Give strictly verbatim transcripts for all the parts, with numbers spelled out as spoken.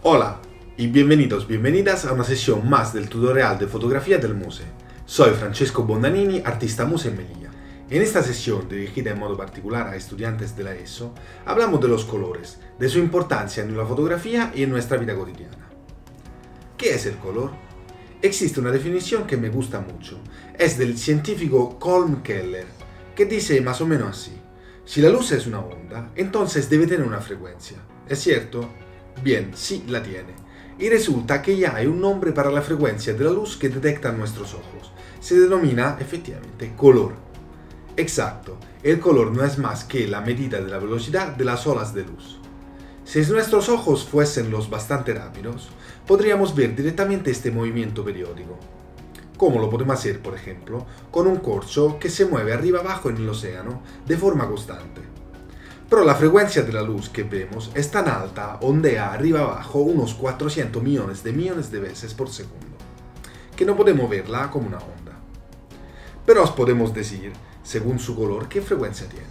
Hola y bienvenidos, bienvenidas a una sesión más del tutorial de fotografía del Muse. Soy Francesco Bondanini, artista Muse en Melilla. En esta sesión, dirigida en modo particular a estudiantes de la ESO, hablamos de los colores, de su importancia en la fotografía y en nuestra vida cotidiana. ¿Qué es el color? Existe una definición que me gusta mucho. Es del científico Colm Keller, que dice más o menos así: si la luz es una onda, entonces debe tener una frecuencia. ¿Es cierto? Bien, sí la tiene. Y resulta que ya hay un nombre para la frecuencia de la luz que detectan nuestros ojos. Se denomina, efectivamente, color. Exacto, el color no es más que la medida de la velocidad de las olas de luz. Si nuestros ojos fuesen los bastante rápidos, podríamos ver directamente este movimiento periódico. ¿Cómo lo podemos hacer, por ejemplo, con un corcho que se mueve arriba abajo en el océano de forma constante? Pero la frecuencia de la luz que vemos es tan alta, ondea arriba abajo unos cuatrocientos millones de millones de veces por segundo, que no podemos verla como una onda. Pero os podemos decir, según su color, qué frecuencia tiene.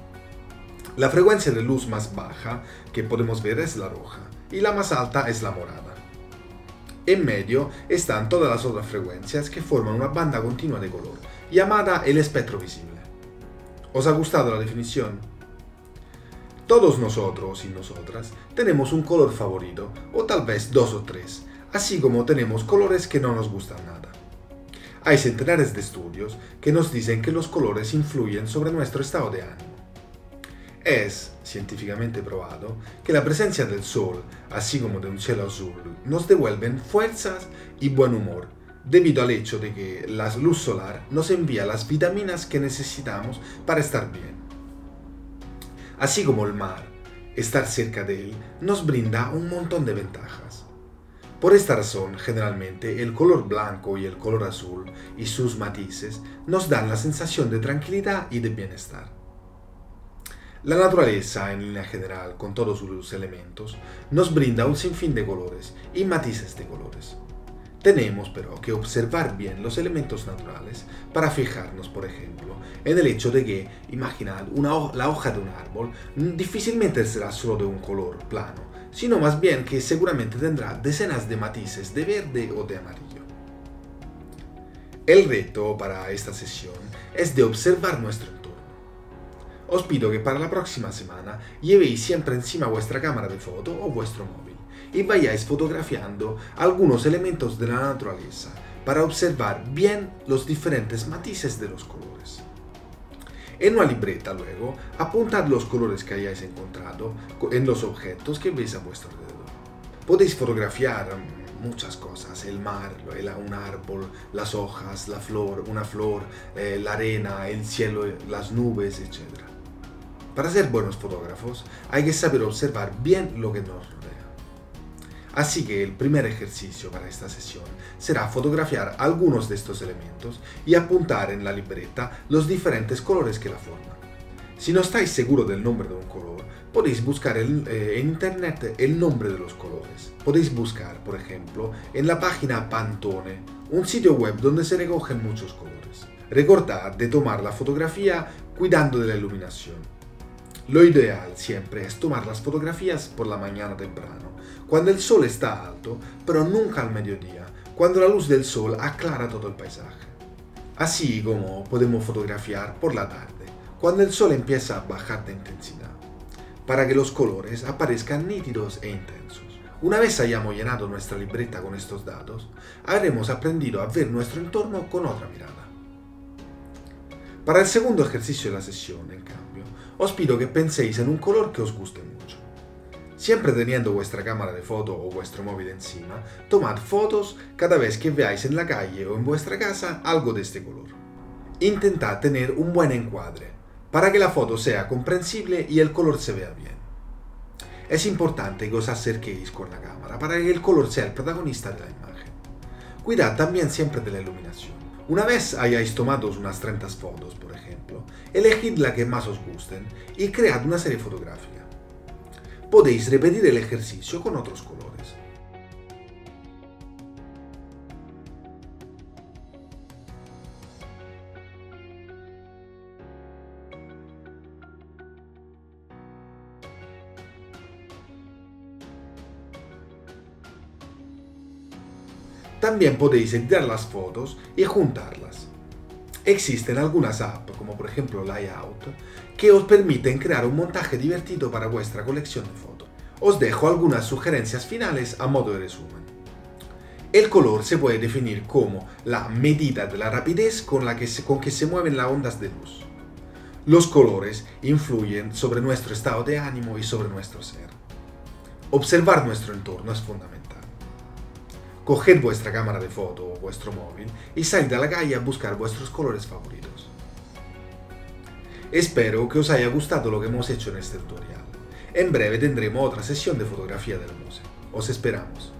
La frecuencia de luz más baja que podemos ver es la roja, y la más alta es la morada. En medio están todas las otras frecuencias que forman una banda continua de color, llamada el espectro visible. ¿Os ha gustado la definición? Todos nosotros y nosotras tenemos un color favorito, o tal vez dos o tres, así como tenemos colores que no nos gustan nada. Hay centenares de estudios que nos dicen que los colores influyen sobre nuestro estado de ánimo. Es científicamente probado que la presencia del sol, así como de un cielo azul, nos devuelven fuerzas y buen humor, debido al hecho de que la luz solar nos envía las vitaminas que necesitamos para estar bien. Así como el mar, estar cerca de él nos brinda un montón de ventajas. Por esta razón, generalmente, el color blanco y el color azul y sus matices nos dan la sensación de tranquilidad y de bienestar. La naturaleza, en línea general, con todos sus elementos, nos brinda un sinfín de colores y matices de colores. Tenemos, pero, que observar bien los elementos naturales para fijarnos, por ejemplo, en el hecho de que, imaginad, una ho- la hoja de un árbol difícilmente será solo de un color plano, sino más bien que seguramente tendrá decenas de matices de verde o de amarillo. El reto para esta sesión es de observar nuestro entorno. Os pido que para la próxima semana llevéis siempre encima vuestra cámara de foto o vuestro móvil y vayáis fotografiando algunos elementos de la naturaleza para observar bien los diferentes matices de los colores. En una libreta luego apuntad los colores que hayáis encontrado en los objetos que veis a vuestro alrededor. Podéis fotografiar muchas cosas: el mar, un árbol, las hojas, la flor, una flor, eh, la arena, el cielo, las nubes, etcétera. Para ser buenos fotógrafos hay que saber observar bien lo que nos rodea. Así que el primer ejercicio para esta sesión será fotografiar algunos de estos elementos y apuntar en la libreta los diferentes colores que la forman. Si no estáis seguros del nombre de un color, podéis buscar el, eh, en internet el nombre de los colores. Podéis buscar, por ejemplo, en la página Pantone, un sitio web donde se recogen muchos colores. Recordad de tomar la fotografía cuidando de la iluminación. Lo ideal siempre es tomar las fotografías por la mañana temprano, cuando el sol está alto, pero nunca al mediodía, cuando la luz del sol aclara todo el paisaje. Así como podemos fotografiar por la tarde, cuando el sol empieza a bajar de intensidad, para que los colores aparezcan nítidos e intensos. Una vez hayamos llenado nuestra libreta con estos datos, habremos aprendido a ver nuestro entorno con otra mirada. Para el segundo ejercicio de la sesión, en cambio, os pido que penséis en un color que os guste mucho. Siempre teniendo vuestra cámara de foto o vuestro móvil encima, tomad fotos cada vez que veáis en la calle o en vuestra casa algo de este color. Intentad tener un buen encuadre, para que la foto sea comprensible y el color se vea bien. Es importante que os acerquéis con la cámara para que el color sea el protagonista de la imagen. Cuidad también siempre de la iluminación. Una vez hayáis tomado unas treinta fotos, por ejemplo, elegid la que más os gusten y cread una serie fotográfica. Podéis repetir el ejercicio con otros colores. También podéis editar las fotos y juntarlas. Existen algunas apps, como por ejemplo Layout, que os permiten crear un montaje divertido para vuestra colección de fotos. Os dejo algunas sugerencias finales a modo de resumen. El color se puede definir como la medida de la rapidez con la que se, con que se mueven las ondas de luz. Los colores influyen sobre nuestro estado de ánimo y sobre nuestro ser. Observar nuestro entorno es fundamental. Coged vuestra cámara de foto o vuestro móvil y salid a la calle a buscar vuestros colores favoritos. Espero que os haya gustado lo que hemos hecho en este tutorial. En breve tendremos otra sesión de fotografía del museo. Os esperamos.